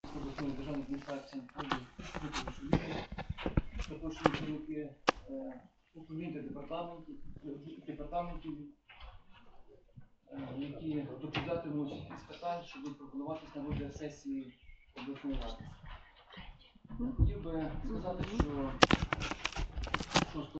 обласної державної адміністрації, також керівники управління департаментів, які доповідатимуть із питань, що будуть пропонуватись на розгляд сесії обласної ради. Хотів би сказати, що